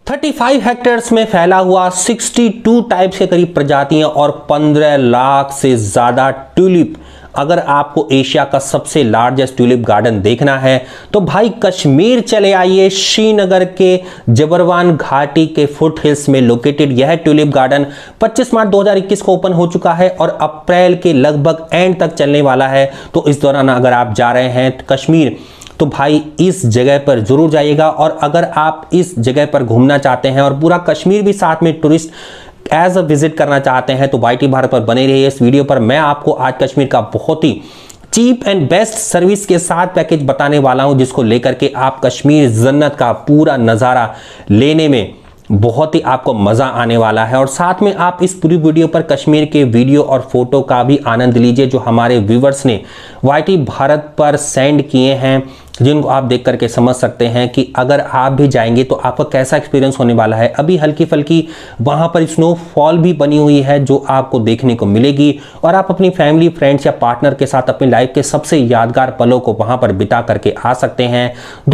35 hectares में फैला हुआ 62 टाइप्स के करीब प्रजातियां और 15 लाख से ज्यादा ट्यूलिप। अगर आपको एशिया का सबसे लार्जेस्ट ट्यूलिप गार्डन देखना है तो भाई कश्मीर चले आइए। श्रीनगर के जबरवान घाटी के फुट हिल्स में लोकेटेड यह ट्यूलिप गार्डन 25 मार्च 2021 को ओपन हो चुका है और अप्रैल के लगभग एंड तक चलने वाला है। तो इस दौरान अगर आप जा रहे हैं कश्मीर तो भाई इस जगह पर जरूर जाइएगा। और अगर आप इस जगह पर घूमना चाहते हैं और पूरा कश्मीर भी साथ में टूरिस्ट एज अ विजिट करना चाहते हैं तो YT भारत पर बने रहिए। इस वीडियो पर मैं आपको आज कश्मीर का बहुत ही चीप एंड बेस्ट सर्विस के साथ पैकेज बताने वाला हूं, जिसको लेकर के आप कश्मीर जन्नत का पूरा नज़ारा लेने में बहुत ही आपको मजा आने वाला है। और साथ में आप इस पूरी वीडियो पर कश्मीर के वीडियो और फोटो का भी आनंद लीजिए जो हमारे व्यूवर्स ने YT भारत पर सेंड किए हैं, जिनको आप देख करके समझ सकते हैं कि अगर आप भी जाएंगे तो आपका कैसा एक्सपीरियंस होने वाला है। अभी हल्की फल्की वहां पर स्नोफॉल भी बनी हुई है जो आपको देखने को मिलेगी और आप अपनी फैमिली फ्रेंड्स या पार्टनर के साथ अपनी लाइफ के सबसे यादगार पलों को वहां पर बिता करके आ सकते हैं।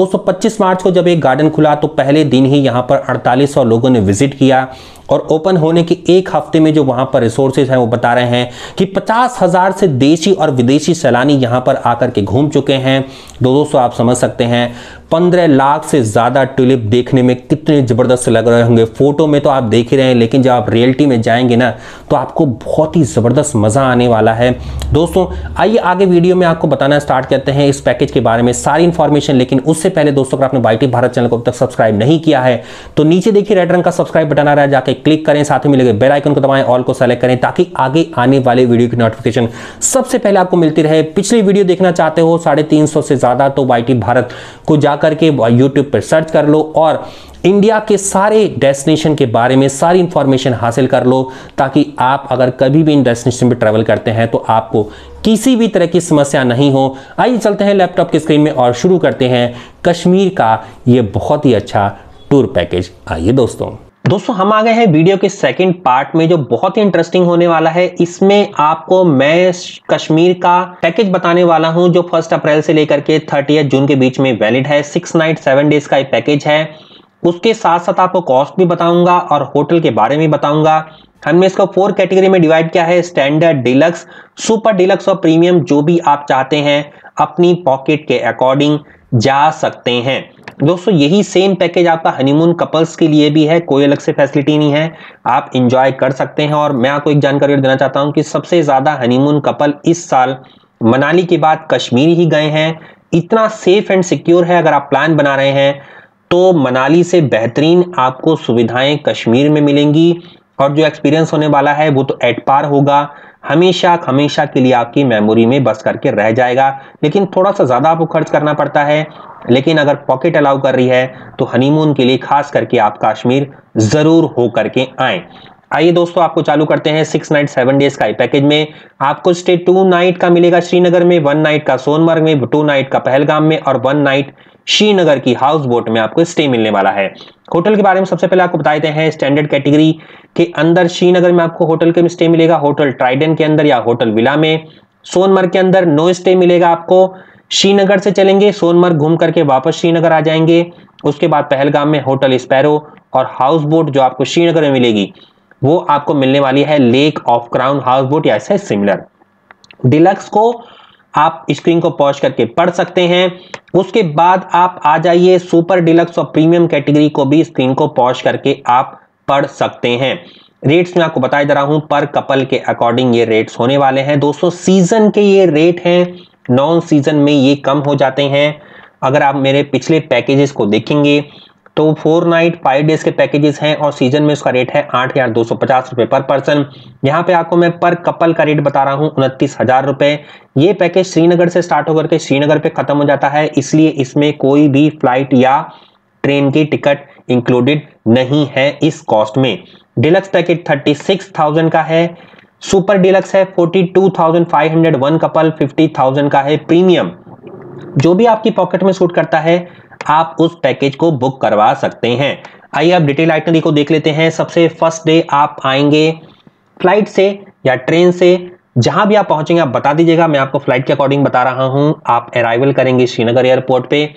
25 मार्च को जब एक गार्डन खुला तो पहले दिन ही यहां पर 4800 लोगों ने विजिट किया और ओपन होने के एक हफ्ते में जो वहां पर रिसोर्सेज हैं वो बता रहे हैं कि 50,000 से देशी और विदेशी सैलानी यहां पर आकर के घूम चुके हैं। दोस्तों आप समझ सकते हैं 15 लाख से ज्यादा ट्यूलिप देखने में कितने जबरदस्त लग रहे होंगे। फोटो में तो आप देख ही रहे हैं, लेकिन जब आप रियलिटी में जाएंगे ना तो आपको बहुत ही जबरदस्त मजा आने वाला है। दोस्तों आइए आगे वीडियो में आपको बताना स्टार्ट करते हैं इस पैकेज के बारे में सारी इंफॉर्मेशन। लेकिन उससे पहले दोस्तों अगर आपने YT भारत चैनल को अब तक सब्सक्राइब नहीं किया है तो नीचे देखिए रेड रंग का सब्सक्राइब बटन आ रहा है, जाके क्लिक करें, साथ में लगे बेल आइकन को दबाएं, ऑल को सेलेक्ट करें ताकि आगे आने वाले वीडियो की नोटिफिकेशन सबसे पहले आपको मिलती रहे। पिछली वीडियो देखना चाहते हो 350 से ज्यादा तो YT भारत को जाकर के यूट्यूब पर सर्च कर लो और इंडिया के सारे डेस्टिनेशन के बारे में सारी इंफॉर्मेशन हासिल कर लो, ताकि आप अगर कभी भी इन डेस्टिनेशन पे ट्रैवल करते हैं तो आपको किसी भी तरह की समस्या नहीं हो। आइए चलते हैं लैपटॉप की स्क्रीन में और शुरू करते हैं कश्मीर का ये बहुत ही अच्छा टूर पैकेज। आइए दोस्तों हम आ गए हैं वीडियो के सेकंड पार्ट में जो बहुत ही इंटरेस्टिंग होने वाला है। इसमें आपको मैं कश्मीर का पैकेज बताने वाला हूं जो 1 अप्रैल से लेकर के 30 जून के बीच में वैलिड है। 6 नाइट 7 डेज का एक पैकेज है। उसके साथ साथ आपको कॉस्ट भी बताऊंगा और होटल के बारे में बताऊंगा। हमने इसको 4 कैटेगरी में डिवाइड किया है, स्टैंडर्ड, डिलक्स, सुपर डिलक्स और प्रीमियम। जो भी आप चाहते हैं अपनी पॉकेट के अकॉर्डिंग जा सकते हैं। दोस्तों यही सेम पैकेज आपका हनीमून कपल्स के लिए भी है, कोई अलग से फैसिलिटी नहीं है, आप एंजॉय कर सकते हैं। और मैं आपको एक जानकारी देना चाहता हूं कि सबसे ज्यादा हनीमून कपल इस साल मनाली के बाद कश्मीर ही गए हैं। इतना सेफ एंड सिक्योर है। अगर आप प्लान बना रहे हैं तो मनाली से बेहतरीन आपको सुविधाएं कश्मीर में मिलेंगी और जो एक्सपीरियंस होने वाला है वो तो एट पार होगा, हमेशा हमेशा के लिए आपकी मेमोरी में बस करके रह जाएगा। लेकिन थोड़ा सा ज्यादा आपको खर्च करना पड़ता है, लेकिन अगर पॉकेट अलाउ कर रही है तो हनीमून के लिए खास करके आप कश्मीर जरूर हो करके आए। आइए दोस्तों आपको चालू करते हैं 6 नाइट 7 डेज का पैकेज में। आपको स्टे 2 नाइट का मिलेगा श्रीनगर में, 1 नाइट का सोनमर्ग में, 2 नाइट का पहलगाम में और 1 नाइट श्रीनगर की हाउस बोट में आपको स्टे मिलने वाला है। होटल के बारे में सबसे पहले आपको बता देते हैं। स्टैंडर्ड कैटेगरी के अंदर श्रीनगर में आपको होटल के स्टे मिलेगा, होटल ट्राइडेंट के अंदर या होटल विला में। सोनमर्ग के अंदर नो स्टे मिलेगा आपको। श्रीनगर से चलेंगे, सोनमर्ग घूम करके वापस श्रीनगर आ जाएंगे। उसके बाद पहलगाम में होटल स्पैरो और हाउस बोट जो आपको श्रीनगर में मिलेगी वो आपको मिलने वाली है lake of crown houseboat या ऐसे सिमिलर। डिलक्स को आप स्क्रीन को पॉज करके पढ़ सकते हैं। उसके बाद आप आ जाइए सुपर डिलक्स और प्रीमियम कैटेगरी को भी स्क्रीन को पॉज करके आप पढ़ सकते हैं। रेट्स में आपको बताया जा रहा हूं, पर कपल के अकॉर्डिंग ये रेट्स होने वाले हैं। दोस्तों सीजन के ये रेट हैं, नॉन सीजन में ये कम हो जाते हैं। अगर आप मेरे पिछले पैकेजेस को देखेंगे तो 4 नाइट 5 डेज के पैकेजेस हैं और सीजन में उसका रेट है 8,250 रुपए पर पर्सन। यहाँ पे आपको मैं पर कपल का रेट बता रहा हूँ 29,000 रुपए। ये पैकेज श्रीनगर से स्टार्ट होकर के श्रीनगर पे खत्म हो जाता है, इसलिए इसमें कोई भी फ्लाइट या ट्रेन की टिकट इंक्लूडेड नहीं है इस कॉस्ट में। डिलक्स पैकेज 36,000 का है। सुपर डिलक्स है 42,500 1 कपल, 50,000 का है प्रीमियम। जो भी आपकी पॉकेट में सूट करता है आप उस पैकेज को बुक करवा सकते हैं। आइए आप डिटेल आइटनरी को देख लेते हैं। सबसे फर्स्ट डे आप आएंगे फ्लाइट से या ट्रेन से, जहां भी आप पहुंचेंगे आप बता दीजिएगा, मैं आपको फ्लाइट के अकॉर्डिंग बता रहा हूं। आप अराइवल करेंगे श्रीनगर एयरपोर्ट पे।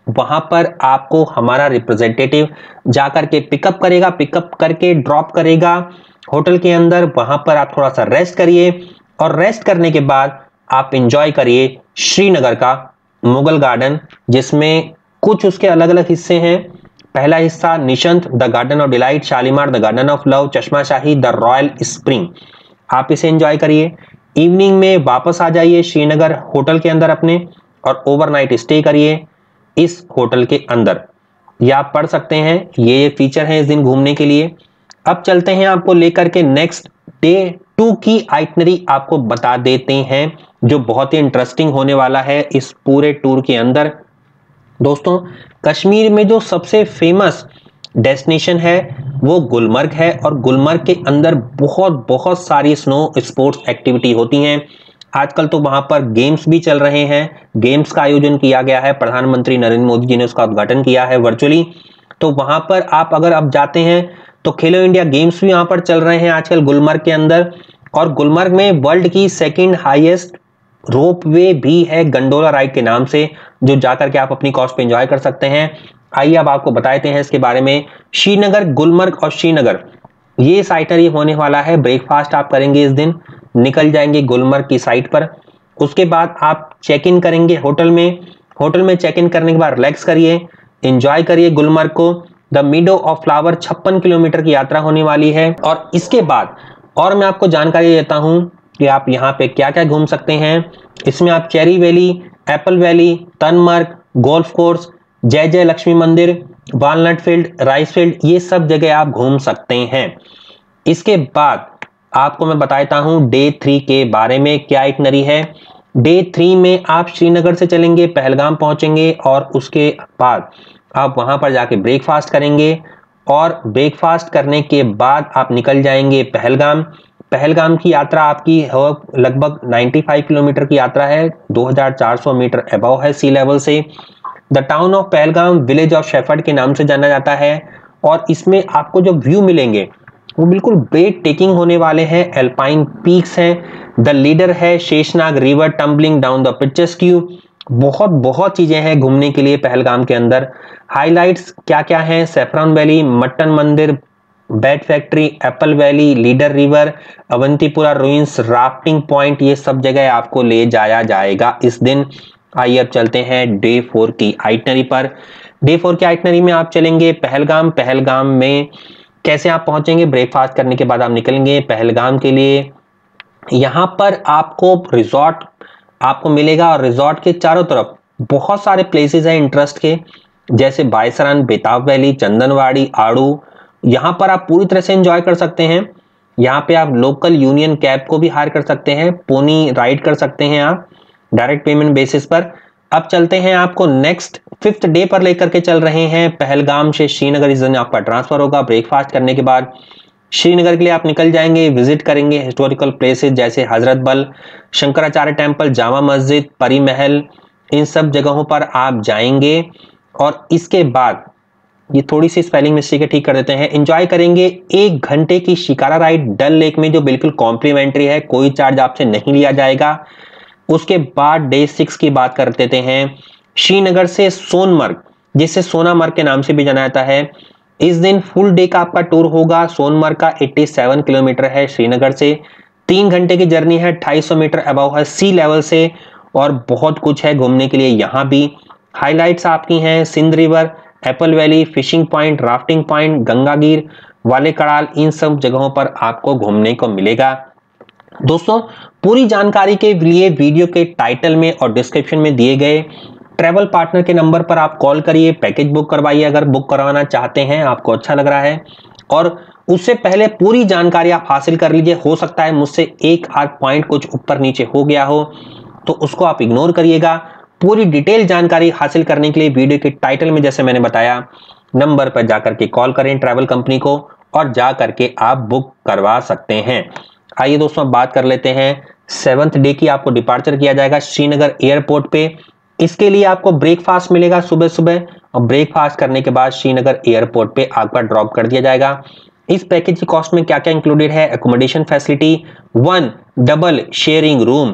वहां पर आपको हमारा रिप्रेजेंटेटिव जाकर के पिकअप करेगा, पिकअप करके ड्रॉप करेगा होटल के अंदर। वहां पर आप थोड़ा सा रेस्ट करिए और रेस्ट करने के बाद आप एंजॉय करिए श्रीनगर का मुगल गार्डन, जिसमें कुछ उसके अलग अलग हिस्से हैं। पहला हिस्सा Nishat the garden of delight, Shalimar the garden of love, Chashmashahi the royal spring, आप इसे एंजॉय करिए। इवनिंग में वापस आ जाइए श्रीनगर होटल के अंदर अपने और ओवरनाइट स्टे करिए इस होटल के अंदर। ये आप पढ़ सकते हैं, ये फीचर है इस दिन घूमने के लिए। अब चलते हैं आपको लेकर के नेक्स्ट डे 2 की आइटनरी आपको बता देते हैं, जो बहुत ही इंटरेस्टिंग होने वाला है इस पूरे टूर के अंदर। दोस्तों, कश्मीर में जो सबसे फेमस डेस्टिनेशन है वो गुलमर्ग है और गुलमर्ग के अंदर बहुत बहुत सारी स्नो स्पोर्ट्स एक्टिविटी होती हैं। आजकल तो वहां पर गेम्स भी चल रहे हैं, गेम्स का आयोजन किया गया है, प्रधानमंत्री नरेंद्र मोदी जी ने उसका उद्घाटन किया है वर्चुअली। तो वहां पर आप अगर आप जाते हैं तो खेलो इंडिया गेम्स भी वहां पर चल रहे हैं आजकल गुलमर्ग के अंदर। और गुलमर्ग में वर्ल्ड की सेकेंड हाईएस्ट रोप वे भी है गंडोला राइड के नाम से, जो जाकर के आप अपनी कॉस्ट पे एंजॉय कर सकते हैं। आइए अब आपको बताते हैं इसके बारे में। श्रीनगर, गुलमर्ग और श्रीनगर ये आइटनरी होने वाला है। ब्रेकफास्ट आप करेंगे इस दिन, निकल जाएंगे गुलमर्ग की साइट पर। उसके बाद आप चेक इन करेंगे होटल में। होटल में चेक इन करने के बाद रिलैक्स करिए, एंजॉय करिए गुलमर्ग को। The meadow of flower 56 kilometre की यात्रा होने वाली है। और इसके बाद और मैं आपको जानकारी देता हूं कि आप यहाँ पे क्या क्या घूम सकते हैं। इसमें आप cherry valley, apple valley, Tanmarg, golf course, जय जय लक्ष्मी मंदिर, वालनट फील्ड, राइस फील्ड, ये सब जगह आप घूम सकते हैं। इसके बाद आपको मैं बताता हूं डे 3 के बारे में क्या आइटनरी है। डे 3 में आप श्रीनगर से चलेंगे, पहलगाम पहुंचेंगे और उसके बाद आप वहां पर जाके ब्रेकफास्ट करेंगे और ब्रेकफास्ट करने के बाद आप निकल जाएंगे पहलगाम। पहलगाम की यात्रा आपकी लगभग 95 किलोमीटर की यात्रा है, 2400 मीटर अबव है सी लेवल से। The town of Pahalgam village of shepherd के नाम से जाना जाता है और इसमें आपको जो व्यू मिलेंगे वो बिल्कुल ब्रेथ टेकिंग होने वाले हैं। एल्पाइन पीक्स हैं, द लीडर है Sheshnag river tumbling down the picturesque, बहुत बहुत चीजें हैं घूमने के लिए पहलगाम के अंदर। हाइलाइट्स क्या क्या हैं? सैफरन वैली, मट्टन मंदिर, bat factory, apple valley, Lidder river, Awantipora ruins, rafting point, ये सब जगह आपको ले जाया जाएगा इस दिन। आइए अब चलते हैं डे 4 की आइटनरी पर। डे 4 की आइटनरी में आप चलेंगे पहलगाम। पहलगाम में कैसे आप पहुंचेंगे? ब्रेकफास्ट करने के बाद आप निकलेंगे पहलगाम के लिए। यहां पर आपको रिजॉर्ट आपको मिलेगा और रिजॉर्ट के चारों तरफ बहुत सारे प्लेसेस हैं इंटरेस्ट के, जैसे बायसरन, बेताब वैली, चंदनवाड़ी, आड़ू। यहां पर आप पूरी तरह से एंजॉय कर सकते हैं। यहाँ पे आप लोकल यूनियन कैब को भी हायर कर सकते हैं, पोनी राइड कर सकते हैं आप डायरेक्ट पेमेंट बेसिस पर। अब चलते हैं आपको नेक्स्ट 5th डे पर लेकर के चल रहे हैं। पहलगाम से श्रीनगर इस दिन आपका ट्रांसफर होगा। ब्रेकफास्ट करने के बाद श्रीनगर के लिए आप निकल जाएंगे, विजिट करेंगे हिस्टोरिकल प्लेसेस जैसे हजरत बल, शंकराचार्य टेम्पल, जामा मस्जिद, परी महल, इन सब जगहों पर आप जाएंगे। और इसके बाद ये थोड़ी सी स्पेलिंग मिस्टेक है, ठीक कर देते हैं। एंजॉय करेंगे 1 घंटे की शिकारा राइड डल लेक में, जो बिल्कुल कॉम्प्लीमेंट्री है, कोई चार्ज आपसे नहीं लिया जाएगा। उसके बाद डे 6 की बात कर देते हैं। श्रीनगर से सोनमर्ग, जिसे सोनामर्ग के नाम से भी जाना जाता है, इस दिन फुल डे का आपका टूर होगा। सोनमर्ग का 87 किलोमीटर है श्रीनगर से, 3 घंटे की जर्नी है, 250 मीटर अबव है सी लेवल से और बहुत कुछ है घूमने के लिए यहाँ भी। हाइलाइट्स आपकी हैं Sindh river, apple valley, fishing point, rafting point, Gangagir, वाले कड़ाल, इन सब जगहों पर आपको घूमने को मिलेगा। दोस्तों, पूरी जानकारी के लिए वीडियो के टाइटल में और डिस्क्रिप्शन में दिए गए ट्रैवल पार्टनर के नंबर पर आप कॉल करिए, पैकेज बुक करवाइए अगर बुक करवाना चाहते हैं, आपको अच्छा लग रहा है। और उससे पहले पूरी जानकारी आप हासिल कर लीजिए। हो सकता है मुझसे एक आध पॉइंट कुछ ऊपर नीचे हो गया हो तो उसको आप इग्नोर करिएगा। पूरी डिटेल जानकारी हासिल करने के लिए वीडियो के टाइटल में जैसे मैंने बताया नंबर पर जाकर के कॉल करें ट्रैवल कंपनी को और जा करके आप बुक करवा सकते हैं। आइए दोस्तों, अब बात कर लेते हैं 7th डे की। आपको डिपार्चर किया जाएगा श्रीनगर एयरपोर्ट पे। इसके लिए आपको ब्रेकफास्ट मिलेगा सुबह सुबह और ब्रेकफास्ट करने के बाद श्रीनगर एयरपोर्ट पे आपका ड्रॉप कर दिया जाएगा। इस पैकेज की कॉस्ट में क्या क्या इंक्लूडेड है? Accommodation facility, 1 double sharing room,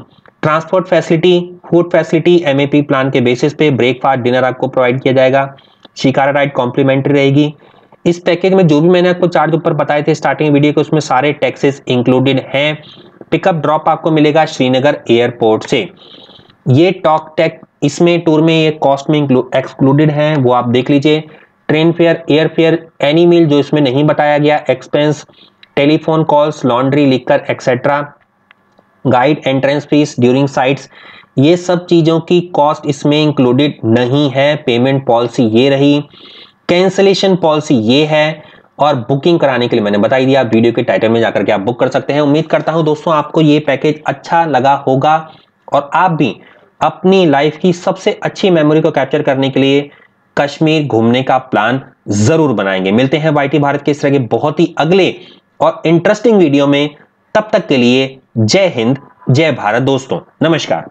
transport facility, food facility MAP plan के बेसिस पे ब्रेकफास्ट डिनर आपको प्रोवाइड किया जाएगा। शिकारा राइड कॉम्प्लीमेंट्री रहेगी। इस पैकेज में जो भी मैंने आपको चार्ज ऊपर बताए थे स्टार्टिंग वीडियो के, उसमें सारे टैक्सेस इंक्लूडेड हैं। पिकअप ड्रॉप आपको मिलेगा श्रीनगर एयरपोर्ट से। ये टॉक टैक इसमें टूर में ये कॉस्ट में एक्सक्लूडेड है, वो आप देख लीजिए। Train fare, air fare, any meal जो इसमें नहीं बताया गया, expense, telephone calls, laundry, liquor etcetera, guide, entrance fees during sites, ये सब चीजों की कॉस्ट इसमें इंक्लूडेड नहीं है। पेमेंट पॉलिसी ये रही, कैंसिलेशन पॉलिसी ये है, और बुकिंग कराने के लिए मैंने बता ही दिया, वीडियो के टाइटल में जाकर के आप बुक कर सकते हैं। उम्मीद करता हूं दोस्तों आपको ये पैकेज अच्छा लगा होगा और आप भी अपनी लाइफ की सबसे अच्छी मेमोरी को कैप्चर करने के लिए कश्मीर घूमने का प्लान जरूर बनाएंगे। मिलते हैं वाईटी भारत के इस तरह के बहुत ही अगले और इंटरेस्टिंग वीडियो में। तब तक के लिए जय हिंद, जय भारत दोस्तों, नमस्कार।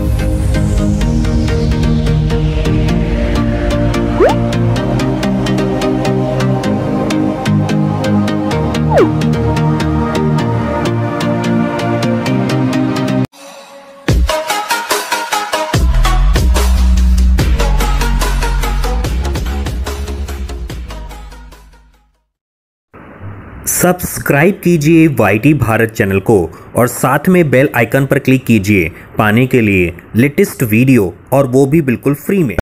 सब्सक्राइब कीजिए वाईटी भारत चैनल को और साथ में बेल आइकन पर क्लिक कीजिए पाने के लिए लेटेस्ट वीडियो, और वो भी बिल्कुल फ्री में।